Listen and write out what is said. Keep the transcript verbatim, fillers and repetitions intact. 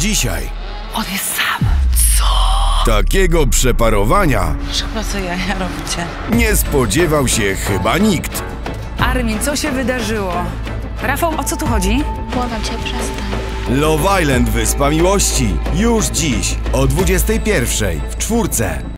Dzisiaj. On jest sam. Takiego przeparowania Chyba co ja, ja robicie. nie spodziewał się chyba nikt. Armin, co się wydarzyło? Rafał, o co tu chodzi? Błagam cię, przestań. Love Island Wyspa Miłości. Już dziś o dwudziestej pierwszej w czwórce.